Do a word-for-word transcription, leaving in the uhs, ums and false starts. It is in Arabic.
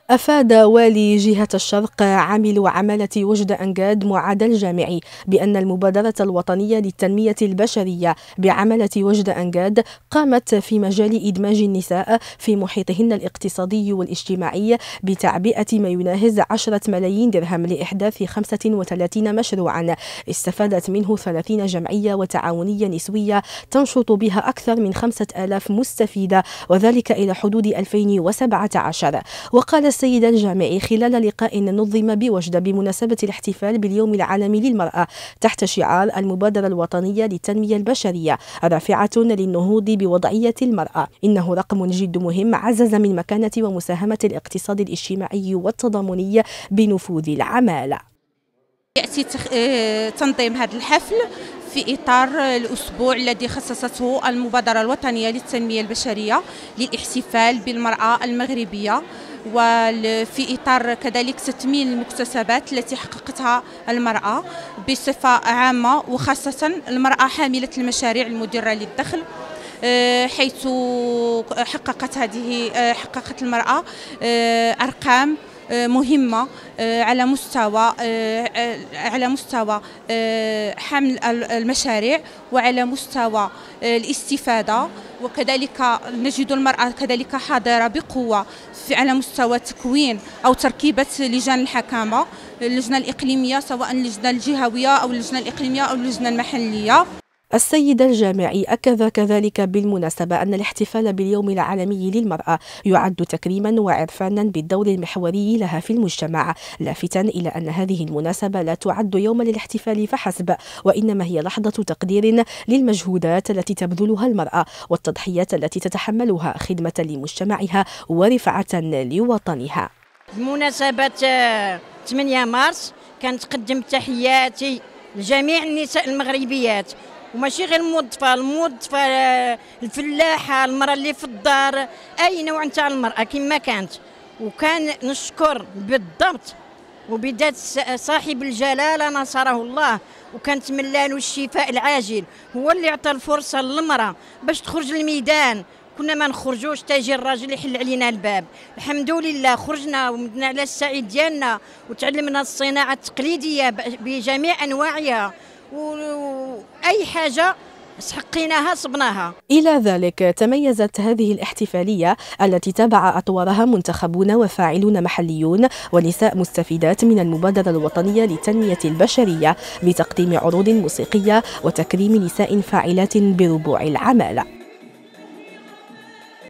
أفاد والي جهة الشرق عامل عمالة وجد أنجاد معاد الجامعي بأن المبادرة الوطنية للتنمية البشرية بعمالة وجد أنجاد قامت في مجال إدماج النساء في محيطهن الاقتصادي والاجتماعي بتعبئة ما يناهز عشرة ملايين درهم لإحداث خمسة وثلاثين مشروعا استفادت منه ثلاثين جمعية وتعاونية نسوية تنشط بها أكثر من خمسة آلاف مستفيدة، وذلك إلى حدود ألفين وسبعة عشر. وقال السيد الجامعي خلال لقاء نظم بوجدة بمناسبة الاحتفال باليوم العالمي للمرأة تحت شعار المبادرة الوطنية للتنمية البشرية رافعة للنهوض بوضعية المرأة، إنه رقم جد مهم عزز من مكانة ومساهمة الاقتصاد الاجتماعي والتضامني بنفوذ العمالة. يأتي تنظيم هذا الحفل في إطار الأسبوع الذي خصصته المبادرة الوطنية للتنمية البشرية للاحتفال بالمرأة المغربية، وفي إطار كذلك تثمين المكتسبات التي حققتها المرأة بصفة عامة، وخاصة المرأة حاملة المشاريع المدرة للدخل، حيث حققت هذه حققت المرأة أرقام مهمة على مستوى على مستوى حمل المشاريع وعلى مستوى الاستفادة، وكذلك نجد المرأة كذلك حاضرة بقوة على مستوى تكوين أو تركيبة لجان الحكامة، اللجنة الإقليمية سواء اللجنة الجهوية أو اللجنة الإقليمية أو اللجنة المحلية. السيد الجامعي أكد كذلك بالمناسبة أن الاحتفال باليوم العالمي للمرأة يعد تكريما وعرفانا بالدور المحوري لها في المجتمع، لافتا إلى أن هذه المناسبة لا تعد يوما للاحتفال فحسب، وإنما هي لحظة تقدير للمجهودات التي تبذلها المرأة والتضحيات التي تتحملها خدمة لمجتمعها ورفعة لوطنها. بمناسبة ثمانية مارس كنتقدم تحياتي لجميع النساء المغربيات، وماشي غير الموظفه الموظفه الفلاحه، المراه اللي في الدار، اي نوع نتاع المراه كما كانت. وكان نشكر بالضبط وبذات صاحب الجلاله نصره الله، وكنتمنى له الشفاء العاجل، هو اللي عطى الفرصه للمراه باش تخرج للميدان. كنا ما نخرجوش تاجي الراجل يحل علينا الباب. الحمد لله خرجنا ومدنا على السعيد ديالنا وتعلمنا الصناعه التقليديه بجميع انواعها، واي حاجه سحقيناها صبناها. إلى ذلك تميزت هذه الاحتفالية التي تابع أطوارها منتخبون وفاعلون محليون ونساء مستفيدات من المبادرة الوطنية للتنمية البشرية بتقديم عروض موسيقية وتكريم نساء فاعلات بربوع العمالة.